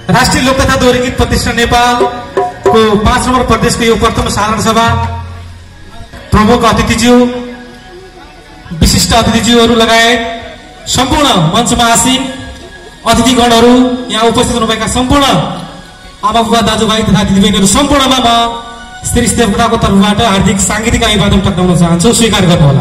राष्ट्रिय लोक तथा दोहोरी गीत प्रतिष्ठान नेपालको 5 नम्बर प्रदेशको यो प्रथम साधारण सभा प्रमुख अतिथिज्यू, विशिष्ट अतिथिज्यूहरू लगायत सम्पूर्ण मञ्चमा आसीन अतिथिगणहरू, यहाँ उपस्थित हुनुभएका सम्पूर्ण आमा बुबा दाजुभाइ तथा दिदीबहिनीहरू सम्पूर्णमा म श्री देवकोटाको तर्फबाट हार्दिक सांगीतिक अभिवादन टक्राउन चाहन्छु। स्वीकार गर्नुहोला।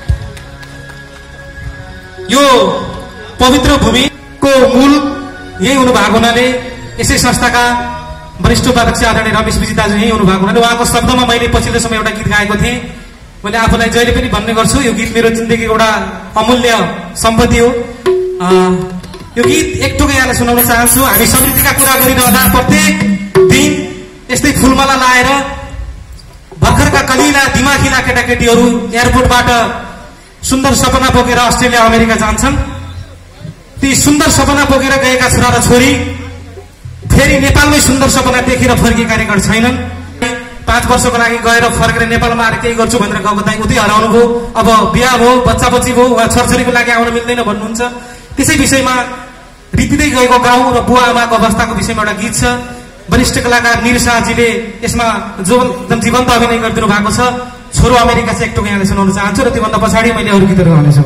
यो पवित्र भूमिको मूल यही हुनुभएको हुनाले यसै संस्थाका वरिष्ठ उपाध्यक्ष आदरणीय रमेश विजी दाजु यही हुनुभएको हुनाले उहाँको शब्दमा मैले पछिल्लो समय एउटा गीत गाएको थिएँ। मैले आफूलाई जहिले पनि भन्ने गर्छु, यो गीत मेरो जिन्दगीको एउटा अमूल्य सम्पत्ति हो। यो गीत एक टोकै यहाँलाई सुनाउन चाहन्छु। हामी समृद्धिका कुरा गरिरहँदा प्रत्येक दिन यस्तै फुलमाला लाएर भर्खरका कलिला दिमागिला केटाकेटीहरू एयरपोर्टबाट सुन्दर सपना बोकेर अस्ट्रेलिया अमेरिका जान्छन्। ती सुन्दर सपना बोकेर गएका छोरा र छोरी फेरि नेपालमै सुन्दर सपना देखेर फर्किएका रेकर्ड छैनन्। 5 वर्षको लागि गएर फर्केर नेपालमा आएर केही गर्छु भनेर गएको दाइ उतै हराउनु भयो। अब बिहा भयो, बच्चा बच्ची भयो, वा छोरछोरीको लागि आउन मिल्दैन भन्नुहुन्छ। त्यसै विषयमा रितिँदै गएको गाउँ र बुवा आमाको अवस्थाको विषयमा एउटा गीत छ। वरिष्ठ कलाकार निर शाहजीले यसमा जो एकदम जीवन्त अभिनय गरिदिनु भएको छ। छोरो अमेरिका चाहिँ एक टोक यहाँले सुनाउन चाहन्छु र त्योभन्दा पछाडि मैले अरू गीतहरू गाउनेछु।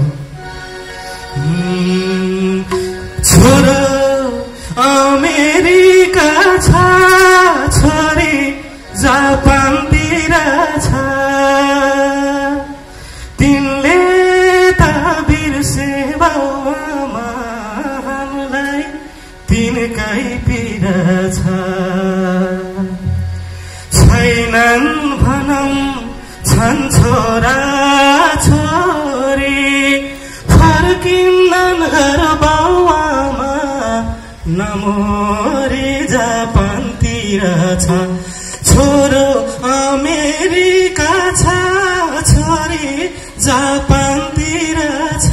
छोरो अमेरिका छ, छोरी जापानतिर छ, तिनले त बिर्सेवा हामीलाई तिनकै पिर छ। छैनन् भनौँ छन् छोरा छोरी, फर्किन्नन् घर बाउआमा, नमोरी जापानतिर छ। छोरो अमेरिका छ, छोरी जापानतिर छ,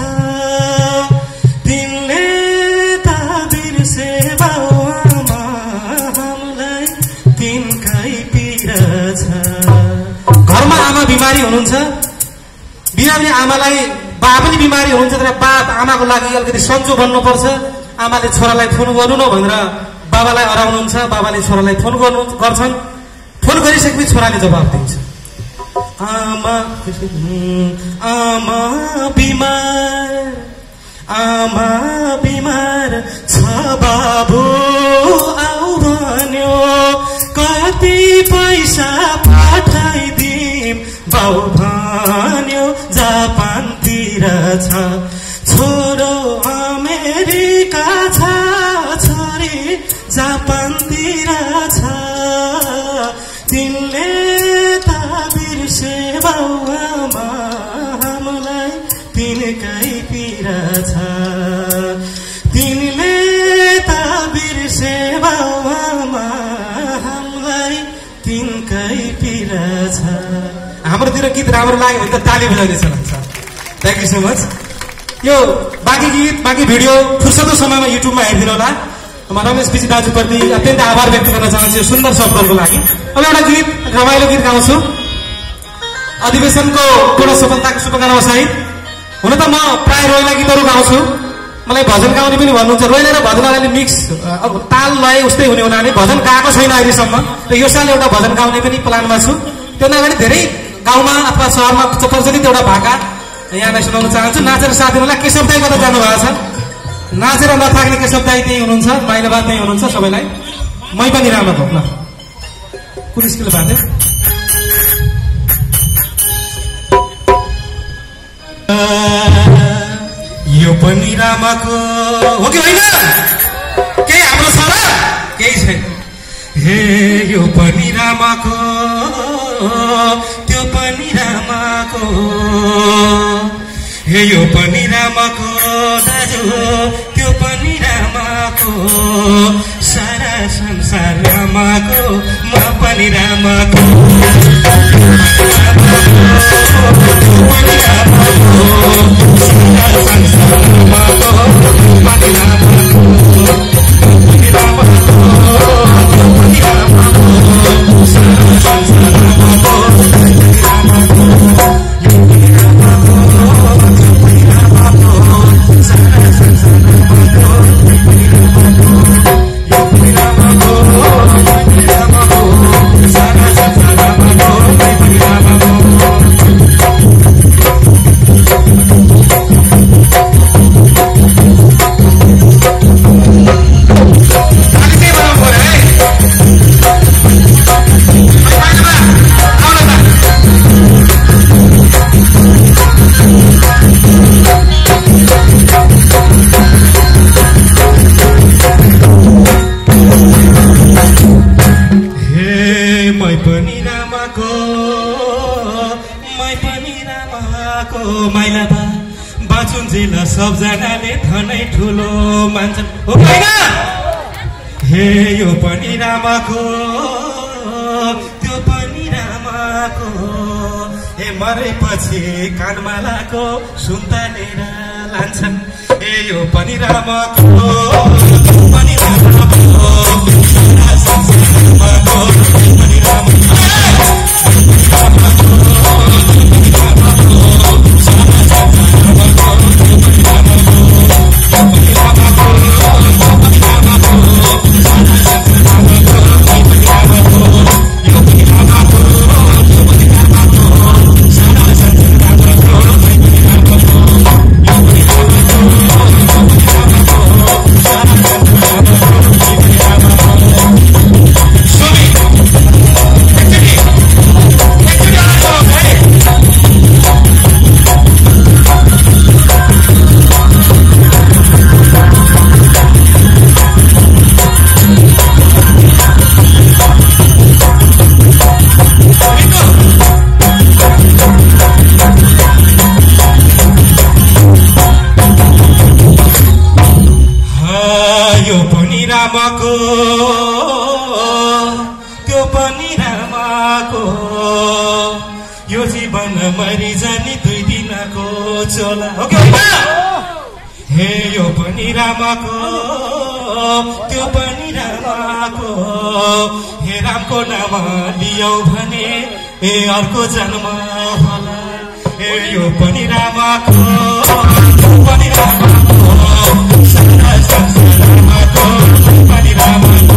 तिनले त बिर्से बाउआमा हामीलाई तिनकै पिर छ। घरमा आमा बिमारी हुनुहुन्छ, बिरामी आमालाई बा पनि बिमारी हुनुहुन्छ, तर बा आमाको लागि अलिकति सन्चो बन्नुपर्छ। आमाले छोरालाई फोन गर्नु न भनेर बाबालाई हराउनुहुन्छ। बाबाले छोरालाई फोन गर्छन्। फोन गरिसकेपछि छोराले जवाब दिन्छ। आमा बिमार छ, बाबु आउ भन्यो, कति पैसा पठाइदिम बाउ भन्यो, जापानतिर छ। छोरो अमेरिका छ, छोरी जापानतिर छ, तिनले त बिर्से बाउआमा हामीलाई तिनकै पिर छ। तिनले त बिर्से बाउआमा हामीलाई तिनकै पिर छ। हाम्रोतिर गीत राम्रो लाग्यो भने त ताली बजाउनेछ भन्छ। Thank you so much. यो बाँकी गीत बाँकी भिडियो फुर्सदको समयमा युट्युबमा हेरिदिनु होला। म रमेश विजी दाजुप्रति अत्यन्त आभार व्यक्त गर्न चाहन्छु यो सुन्दर शब्दहरूको लागि। अब एउटा गीत, रमाइलो गीत गाउँछु। अधिवेशनको पूर्ण सफलताको शुभकामना सहित। हुन त म प्राय रोइला गीतहरू गाउँछु, मलाई भजन गाउने पनि भन्नुहुन्छ। रोइला र भजन गाउने मिक्स ताल लय उस्तै हुने हुनाले भजन गाएको छैन अहिलेसम्म, र यो साल एउटा भजन गाउने पनि प्लानमा छु। त्योभन्दा अगाडि धेरै गाउँमा अथवा सहरमा प्रचलित एउटा भाका यहाँलाई सुनाउन चाहन्छु। नाचेर साथ दिनुलाई केशव दाइ कता जानुभएको छ? नाचेर नथाक्ने केशव दाइ त्यही हुनुहुन्छ, माइलाबाद त्यही हुनुहुन्छ। सबैलाई मै पनि रामाको ल कुन स्किल बाँध्यो। यो पनि रामाको हो कि होइन? केही हाम्रो छ र? केही छैन। हे यो पनि रामाको, त्यो पनि रामाको, हे यो पनि रामाको दाजु, त्यो पनि रामाको, सारा संसार रामाको, म पनि रामाको। माइला बा बाँचुन्जेल सबजनाले धनै ठुलो मान्छन् हो हैन हे यो पनि रामको त्यो पनि रामको हे मरेपछि कानमालाको सुन्तालेर लान्छन् ए यो पनि रामको पनि रामको त्यो पनि रामको यो जीवन मरि जाने 2 दिनको चोला हो कि हे यो पनि रामको त्यो पनि रामको हे रामको नाम लियौ भने ए अर्को जन्म होला हे यो पनि रामको पनि रामको सारा संसारको पनि रामको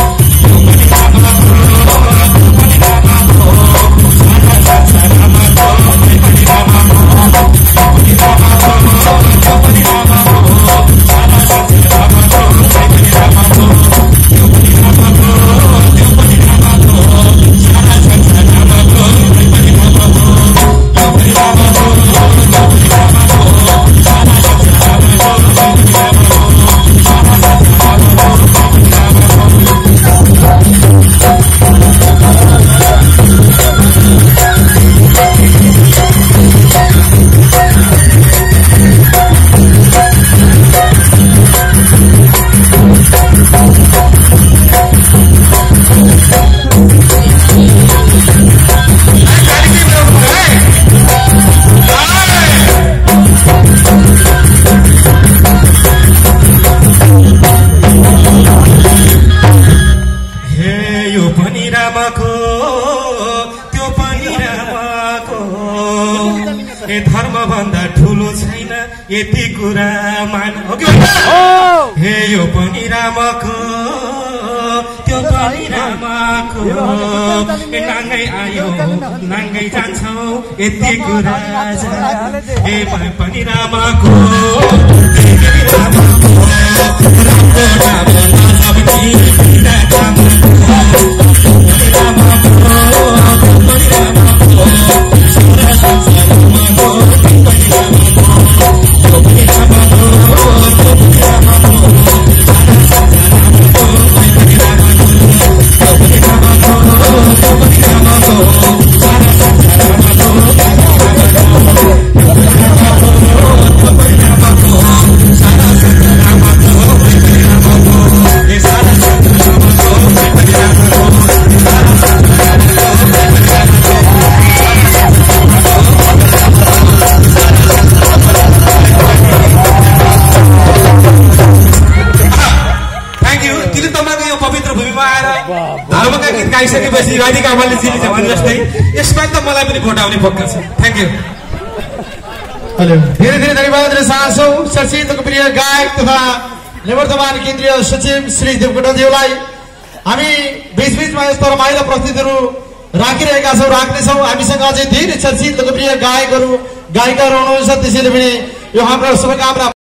धर्म भन्दा ठुलो छैन यति कुरा मान हो कि हे यो पनि रामको त्यो पनि रामको नाङ्गै आयो नाङ्गै जान्छौ यति कुरा हे पनि रामको धर्मका गीत गाइसकेपछि राधिका आमाले जिलिन्छ भने जस्तै यसपालि त मलाई पनि भोट आउने पक्का छ थ्यांक यू हेलो धेरै धेरै धन्यवाद र चाहन्छौं चर्चित लोकप्रिय गायक तथा निवर्तमान केन्द्रीय सचिव श्री देवकोटाज्यूलाई हामी बीचबीचमा यस्तो रमाइलो प्रस्तुतिहरू राखिरहेका छौं राख्नेछौं हामीसँग अझै धेरै चर्चित लोकप्रिय गायकहरू गायिकाहरू हुनुहुन्छ त्यसैले पनि यो हाम्रो शुभकामना